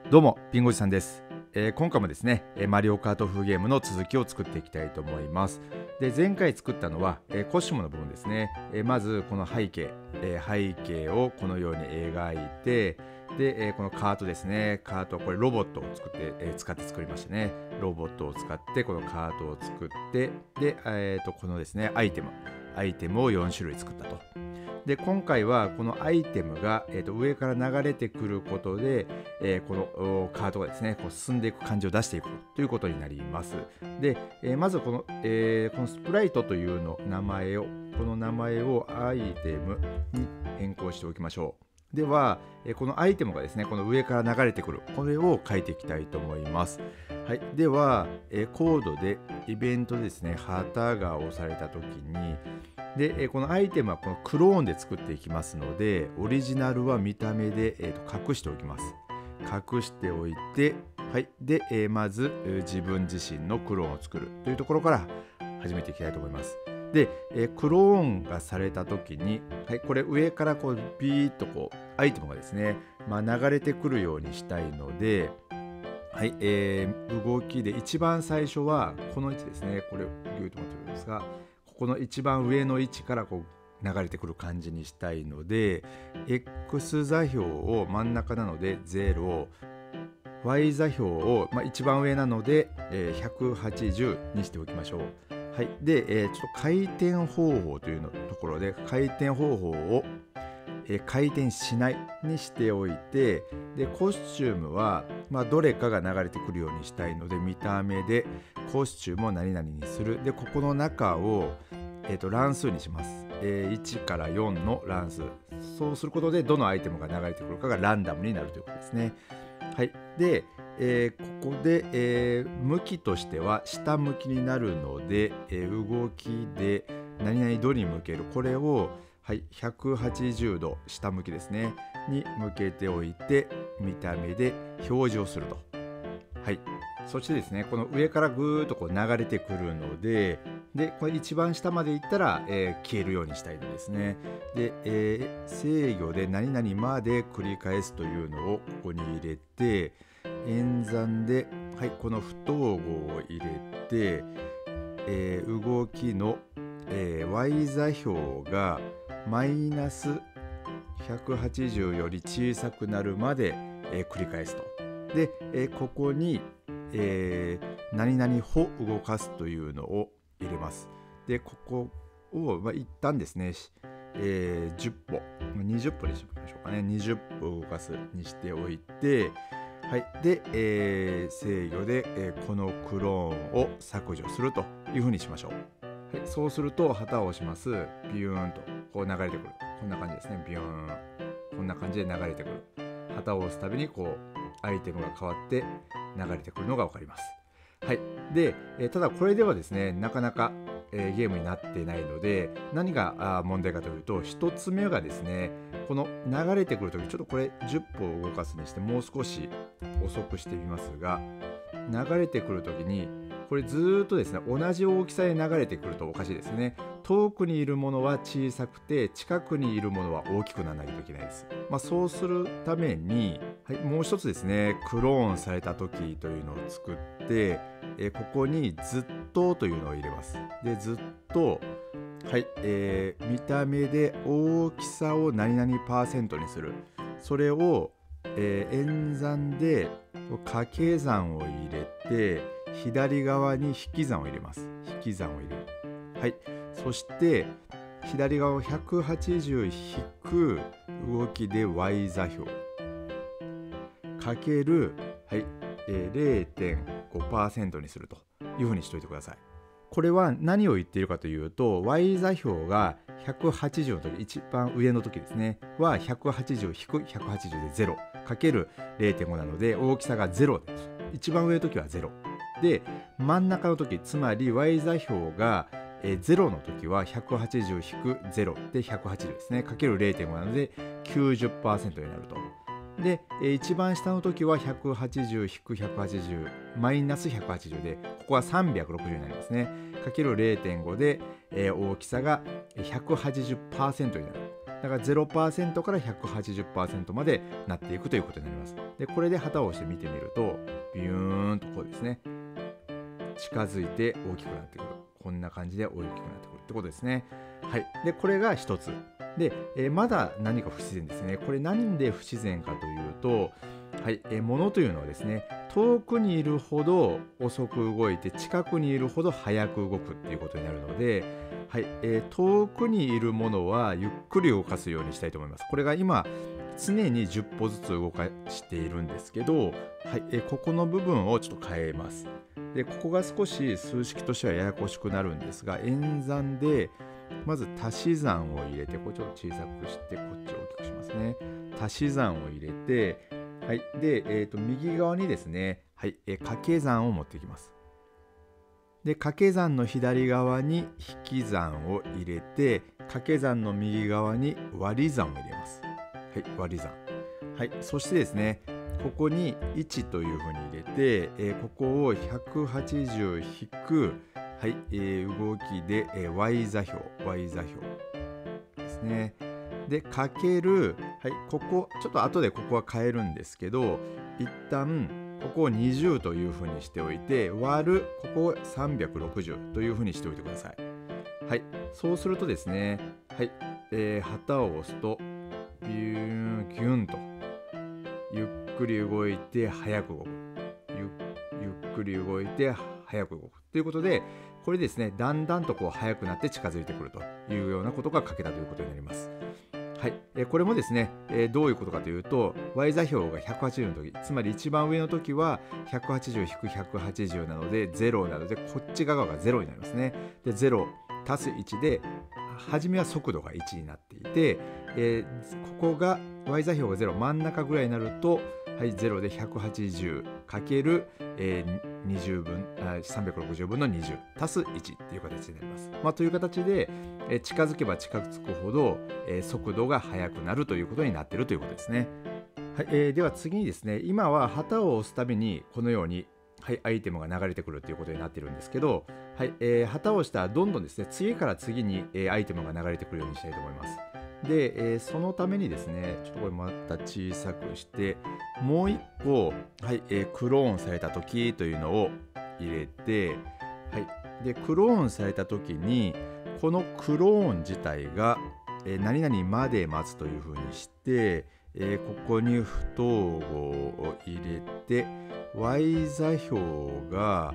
どうもピンゴジさんです。今回もですねマリオカート風ゲームの続きを作っていきたいと思います。で、前回作ったのは、コスチュームの部分ですね。まずこの背景、背景をこのように描いて、で、このカートですね。カート、これロボットを使って作りましたね。ロボットを使ってこのカートを作って、で、このですねアイテムを4種類作ったと。で、今回はこのアイテムが、上から流れてくることで、このカートがですねこう進んでいく感じを出していくということになります。で、まずこのスプライトというこの名前をアイテムに変更しておきましょう。では、このアイテムがですねこの上から流れてくるこれを書いていきたいと思います。はい、では、コードでイベントでですね旗が押された時にで、このアイテムはこのクローンで作っていきますので、オリジナルは見た目で、隠しておきます。隠しておいて、はい、で、まず自分自身のクローンを作るというところから始めていきたいと思います。で、クローンがされた時に、はい、これ上からこうビーッとこうアイテムがですね、流れてくるようにしたいので、はい、動きで一番最初はこの位置ですね。これをギュッと持ってるんですが、この一番上の位置からこう流れてくる感じにしたいので、 X 座標を真ん中なので0、 Y 座標を、一番上なので、180にしておきましょう。はい、で、ちょっと回転方法というところで回転方法を、回転しないにしておいて、でコスチュームは、どれかが流れてくるようにしたいので見た目でコスチュームを何々にする。でここの中を、乱数にします。1から4の乱数。そうすることでどのアイテムが流れてくるかがランダムになるということですね。はい、で、ここで、向きとしては下向きになるので、動きで何々度に向ける、これを、はい、180度下向きですねに向けておいて見た目で表示をすると。はい、そしてですねこの上からぐーっとこう流れてくるので、これ一番下までいったら、消えるようにしたいのですね。で、制御で何々まで繰り返すというのをここに入れて、演算で、はい、この不等号を入れて、動きの、Y 座標がマイナス180より小さくなるまで、繰り返すと。で、ここに、何々歩動かすというのを入れます。でここを、一旦ですね、10歩20歩にしておきましょうかね。20歩動かすにしておいて、はい、で、制御で、このクローンを削除するというふうにしましょう。はい、そうすると旗を押します。ビューンとこう流れてくる。こんな感じですね。ビューン、こんな感じで流れてくる。旗を押すたびにこうアイテムが変わって流れてくるのが分かります。はい、で、ただこれではですねなかなか、ゲームになっていないので、何が問題かというと、1つ目がですねこの流れてくるとき、ちょっとこれ10歩動かすにしてもう少し遅くしてみますが、流れてくるときにこれずっとですね同じ大きさで流れてくるとおかしいですね。遠くにいるものは小さくて近くにいるものは大きくならないといけないです。そうするために、はい、もう一つですねクローンされた時というのを作って、ここにずっとというのを入れます。でずっと、はい、見た目で大きさを何々パーセントにする。それを、演算で掛け算を入れて左側に引き算を入れます。引き算を入れる。はい、そして左側を180引く動きで Y 座標かける、はい、0.5% にするというふうにしておいてください。これは何を言っているかというと、 Y 座標が180の時、一番上の時ですねは180引く180で0かける 0.5 なので大きさが0です。一番上の時は0で、真ん中の時、つまり Y 座標が0の時は180引く0で180ですねかける 0.5 なので 90% になると。で、一番下の時は180引く180マイナス180で、ここは360になりますね。かける 0.5 で、大きさが 180% になる。 だから 0% から 180% までなっていくということになります。でこれで旗を押して見てみるとビューンとこうですね、近づいて大きくなってくる、こんな感じで大きくなってくるってことですね。はい、でこれが一つで、まだ何か不自然ですね。これ何で不自然かというと、はい、物というのはですね、遠くにいるほど遅く動いて近くにいるほど速く動くっていうことになるので、はい、遠くにいるものはゆっくり動かすようにしたいと思います。これが今常に10歩ずつ動かしているんですけど、はい、ここの部分をちょっと変えます。でここが少し数式としてはややこしくなるんですが、演算でまず足し算を入れて、これちょっと小さくしてこっちを大きくしますね。足し算を入れて、はい、で、右側にですね、はい、掛け算を持ってきます。で掛け算の左側に引き算を入れて、掛け算の右側に割り算を入れます。はい、割り算。はい、そしてですね、ここに1というふうに入れて、ここを180引く、はい、動きで、y 座標ですね。でかける、はい、ここちょっと後でここは変えるんですけど、一旦ここを20というふうにしておいて、割るここを360というふうにしておいてください。はい、そうするとですね、はい、旗を押すとビューンギュンとゆっくり動いて速く動く、ゆっくり動いて速く動くということで、これですね、だんだんとこう速くなって近づいてくるというようなことが書けたということになります。はい、これもですね、どういうことかというと、 y 座標が180の時、つまり一番上の時は 180-180 なので0なので、こっち側が0になりますね。で0足す1で、初めは速度が1になっていて、ここが y 座標が0、真ん中ぐらいになると、はい、0で 180× 20分360分の20足す1っていう形になります。という形で、近づけば近づくほど、速度が速くなるということになっているということですね。はい、では次にですね、今は旗を押すたびにこのように、はい、アイテムが流れてくるということになっているんですけど、はい、旗を押したらどんどんですね、次から次に、アイテムが流れてくるようにしたいと思います。で、そのためにですね、ちょっとこれまた小さくして、もう一個、はい、クローンされた時というのを入れて、はい、でクローンされた時にこのクローン自体が、何々まで待つというふうにして、ここに不等号を入れて y 座標が、はい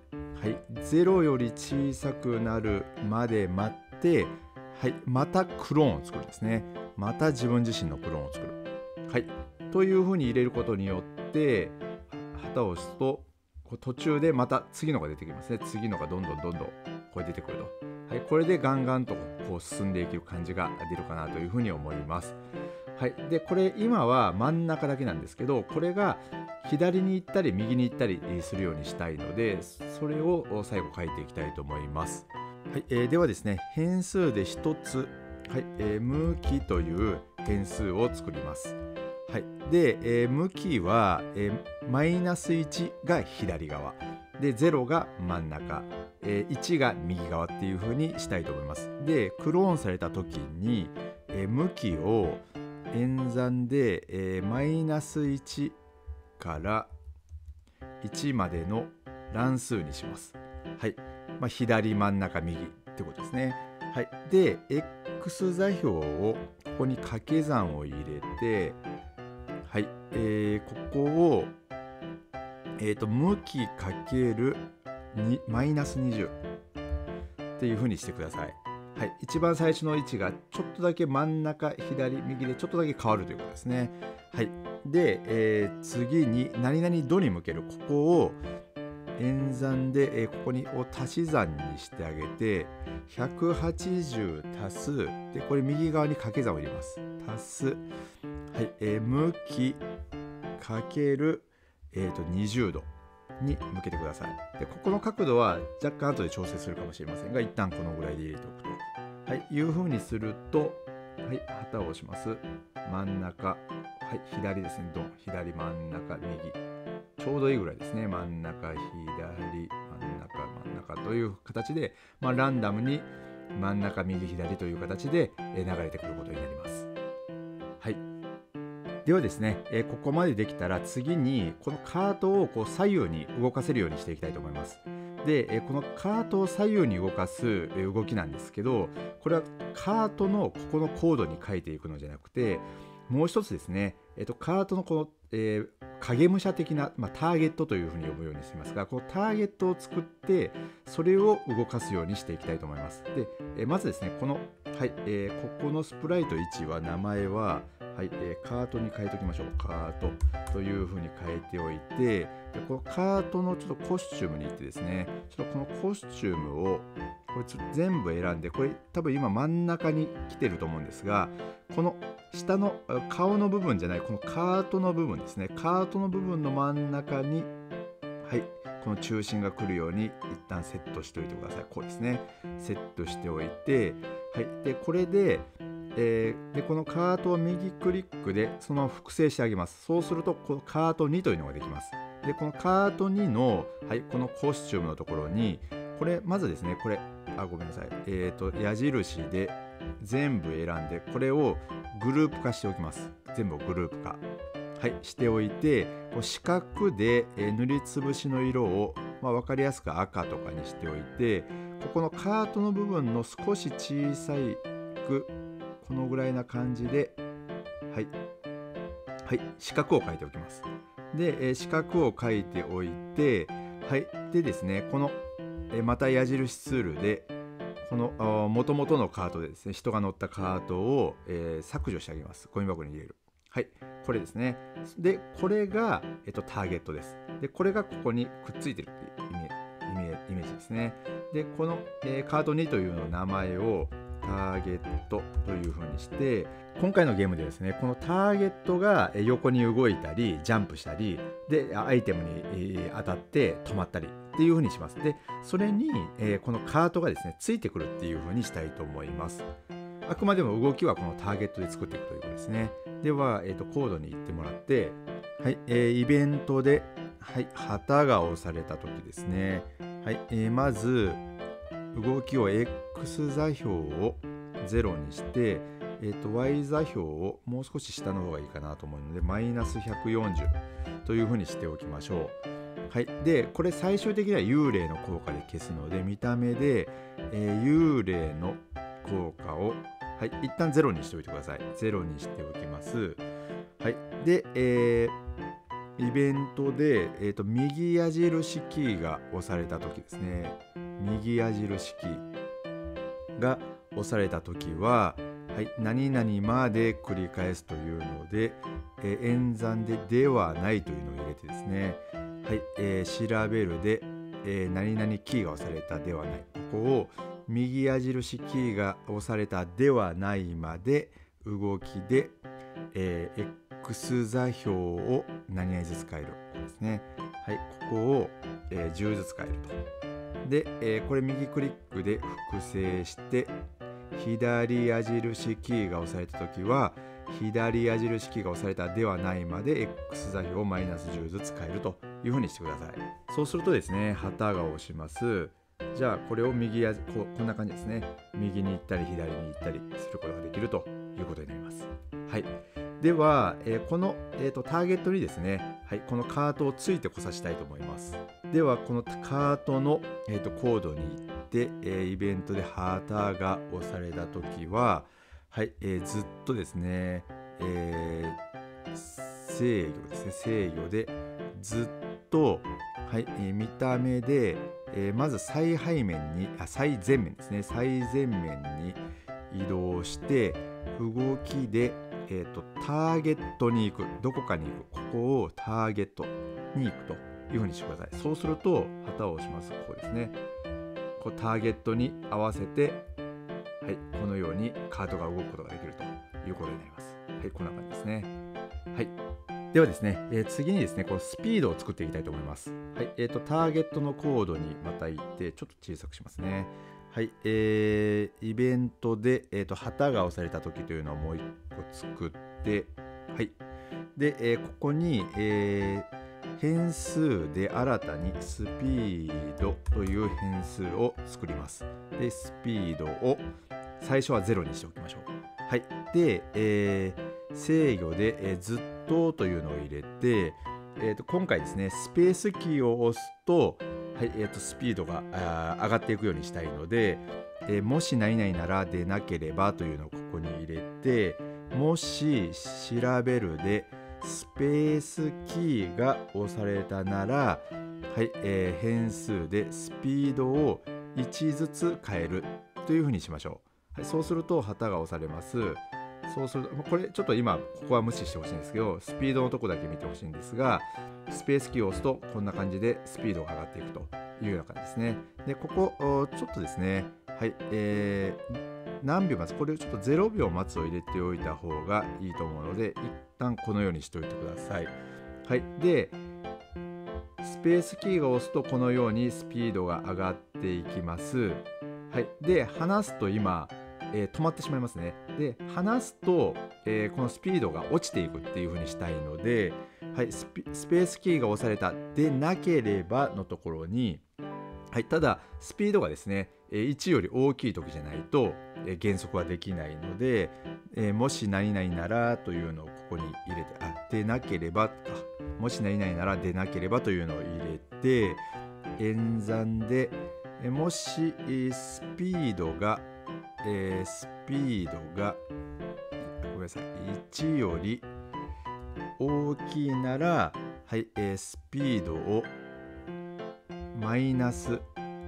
、0より小さくなるまで待って、はい、またクローンを作るんですね。また自分自身のクローンを作る。はい、というふうに入れることによって、旗を押すと途中でまた次のが出てきますね。次のがどんどんこう出てくると。はい、これでガンガンとこう進んでいける感じが出るかなというふうに思います。はい、でこれ今は真ん中だけなんですけど、これが左に行ったり右に行ったりするようにしたいので、それを最後書いていきたいと思います。はい、ではですね、変数で一つ、はい、向きという変数を作ります。はい、で、向きは、マイナス1が左側で0が真ん中、1が右側っていう風にしたいと思います。でクローンされた時に、向きを演算で、マイナス1から1までの乱数にします。はい、左真ん中右ってことですね。はい、で x 座標をここに掛け算を入れて、はい、ここを、向きかけるマイナス20っていう風にしてください。はい、一番最初の位置がちょっとだけ真ん中左右でちょっとだけ変わるということですね。はい、で、次に何々度に向ける、ここを演算で、ここに足し算にしてあげて、180足すで、これ右側に掛け算を入れます。足す、はい、向きかける、20度に向けてください。でここの角度は若干後で調整するかもしれませんが、一旦このぐらいで入れておくと、はい、いう風にすると、はい、旗を押します。真ん中、はい、左ですね、左真ん中右、ちょうどいいぐらいですね。真ん中左真ん中という形で、ランダムに、 真ん中右左という形で流れてくることになります。はい、ではですね、ここまでできたら次にこのカートをこう左右に動かせるようにしていきたいと思います。で、このカートを左右に動かす動きなんですけど、これはカートのここのコードに書いていくのじゃなくて、もう一つですね、カートのこの、影武者的な、ターゲットというふうに呼ぶようにしますが、このターゲットを作ってそれを動かすようにしていきたいと思います。で、まずですね、この、はい、ここのスプライト1は名前は、はい、カートに変えておきましょう。カートというふうに変えておいて、でこのカートのちょっとコスチュームに行ってですね、ちょっとこのコスチュームをこれちょっと全部選んで、これ多分今真ん中に来てると思うんですが、この下の顔の部分じゃない、このカートの部分ですね、カートの部分の真ん中に、はい、この中心が来るように一旦セットしておいてください。こうですね、セットしておいて、はい、でこれでこのカートを右クリックでそのまま複製してあげます。そうするとこのカート2というのができます。でこのカート2の、はい、このコスチュームのところに、これまずですね、これごめんなさい、矢印で全部選んで、これをグループ化しておきます。全部グループ化、はい、しておいて、こう四角で塗りつぶしの色を、分かりやすく赤とかにしておいて、ここのカートの部分の少し小さいこのぐらいな感じで、はい、はい、四角を描いておきます。で、四角を描いておいて、はい、でですね、このまた矢印ツールでこの元々のカートでですね、人が乗ったカートを、削除してあげます。ゴミ箱に入れる。はい、これですね。で、これが、ターゲットです。で、これがここにくっついてるっていうイメージですね。で、この、カート2というの名前をターゲットというふうにして、今回のゲームでですね、このターゲットが横に動いたりジャンプしたりで、アイテムに当たって止まったりっていうふうにします。でそれに、このカートがですねついてくるっていうふうにしたいと思います。あくまでも動きはこのターゲットで作っていくということですね。では、コードに行ってもらって、はい、イベントで、はい、旗が押された時ですね、はい、まず動きを X 座標を0にして、Y 座標をもう少し下の方がいいかなと思うのでマイナス140というふうにしておきましょう。はい、でこれ最終的には幽霊の効果で消すので、見た目で、幽霊の効果を、はい、一旦0にしておいてください。0にしておきます。はい、で、イベントで、右矢印キーが押された時ですね、右矢印キーが押された時は、はい、何々まで繰り返すというので、演算でではないというのを入れてですね、はい、調べるで、何々キーが押されたではない、ここを右矢印キーが押されたではないまで動きで、X 座標を何々ずつ変える、ここですね。はい、ここを、10ずつ変えると。で、これ右クリックで複製して、左矢印キーが押されたときは、左矢印キーが押されたではないまで X 座標をマイナス10ずつ変えるというふうにしてください。そうするとですね、旗が押します。じゃあこれをこんな感じですね。右に行ったり左に行ったりすることができるということになります。はい。では、この、ターゲットにですね、はい、このカートをついてこさせたいと思います。ではこのカートの、コードに行って、イベントで旗が押されたときは、はい、ずっとですね、制御ですね、制御でずっと、はい、見た目で、まず最前面ですね、最前面に移動して動きで、ターゲットに行く、どこかに行く、ここをターゲットに行くというふうにしてください。そうすると旗を押します。こうですね、こうターゲットに合わせて、はい、このようにカートが動くことができるということになります。はい、こんな感じですね。はい、ではですね、次にですね、このスピードを作っていきたいと思います。はい、ターゲットのコードにまた行って、ちょっと小さくしますね。はい、イベントで、旗が押された時というのをもう1個作って、はい、で、ここに、 変数で新たにスピードという変数を作ります。で、スピードを最初は0にしておきましょう。はい。で、制御で、ずっとというのを入れて、今回ですね、スペースキーを押すと、はい、スピードが上がっていくようにしたいので、もし何々ならでなければというのをここに入れて、もし調べるでスペースキーが押されたなら、はい、変数でスピードを1ずつ変えるというふうにしましょう。はい、そうすると旗が押されます。そうすると、これちょっと今ここは無視してほしいんですけど、スピードのとこだけ見てほしいんですが、スペースキーを押すとこんな感じでスピードが上がっていくというような感じですね。で、ここちょっとですね、はい、何秒待つ、これをちょっと0秒待つを入れておいた方がいいと思うので、一旦このようにしておいてください。はい、で、スペースキーが押すとこのようにスピードが上がっていきます。はい、で、離すと今、止まってしまいますね。で、離すと、このスピードが落ちていくっていう風にしたいので、はい、スペースキーが押されたでなければのところに、はい、ただスピードがですね、1より大きい時じゃないと、減速はできないので、もし何々ならというのをここに入れて、でなければか、もし何々ならでなければというのを入れて、演算で、もし、スピードがごめんなさい、1より大きいなら、はい、スピードをマイナス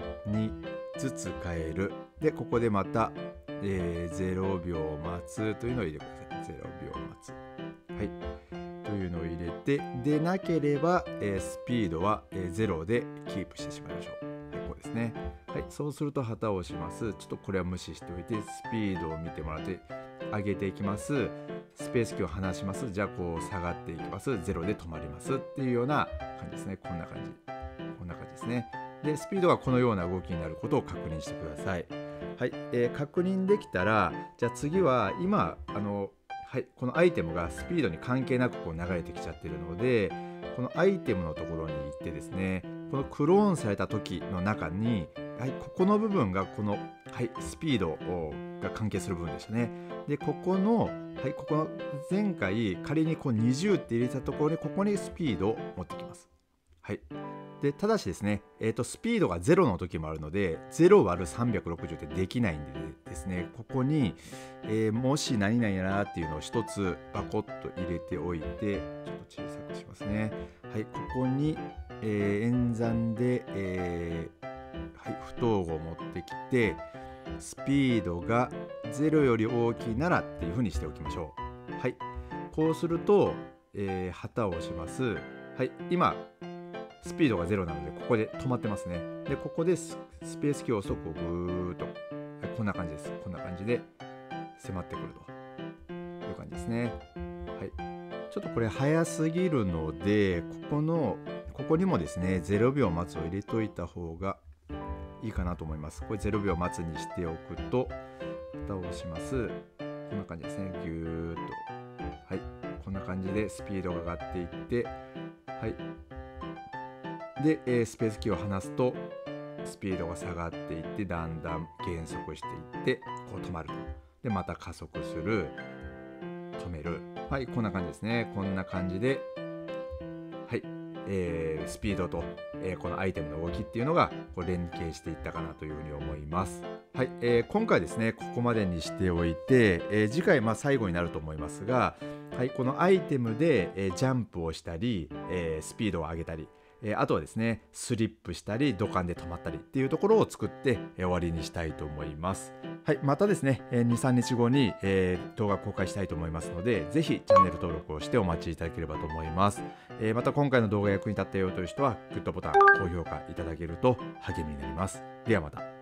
2ずつ変える。で、ここでまた、0秒待つというのを入れてください。0秒待つ。はい。というのを入れて、でなければ、スピードは、0でキープしてしまいましょう。はい、こうですね。はい、そうすると旗を押します。ちょっとこれは無視しておいて、スピードを見てもらって上げていきます。スペースキーを離します。じゃあこう下がっていきます。0で止まりますっていうような感じですね。こんな感じ。こんな感じですね。で、スピードがこのような動きになることを確認してください。はい、確認できたら、じゃあ次は今はい、このアイテムがスピードに関係なくこう流れてきちゃってるので、このアイテムのところに行ってですね、このクローンされた時の中に、はい、ここの部分がこの、はい、スピードが関係する部分でしたね。で、ここの前回仮にこう20って入れたところに、ここにスピードを持ってきます。はい。で、ただしですね、スピードが0の時もあるので、0割る360ってできないんでですね、ここに、もし何々やなっていうのを一つバコッと入れておいて、ちょっと小さくしますね。はい、ここに、演算で、はい、不等号を持ってきて、スピードが0より大きいならっていうふうにしておきましょう。はい、こうすると、旗を押します。はい、今スピードが0なのでここで止まってますね。で、ここでスペースキーを押すとこうぐーっと、はい、こんな感じです。こんな感じで迫ってくるという感じですね。はい、ちょっとこれ早すぎるので、ここにもですね0秒待つを入れといた方がいいかなと思います。これ0秒待つにしておくと、蓋を押します。こんな感じですね。ぎゅーっと、はい、こんな感じでスピードが上がっていって、はい、で、スペースキーを離すとスピードが下がっていって、だんだん減速していって、こう止まると。で、また加速する、止める。はい、こんな感じですね。こんな感じで、はい、スピードと、このアイテムの動きっていうのがこう連携していったかなというふうに思います。はい、今回ですねここまでにしておいて、次回最後になると思いますが、はい、このアイテムで、ジャンプをしたり、スピードを上げたり、あとはですねスリップしたり土管で止まったりっていうところを作って、終わりにしたいと思います。はい、またですね 2,3 日後に、動画公開したいと思いますので、ぜひチャンネル登録をしてお待ちいただければと思います。また今回の動画役に立ったよという人はグッドボタン、高評価いただけると励みになります。ではまた。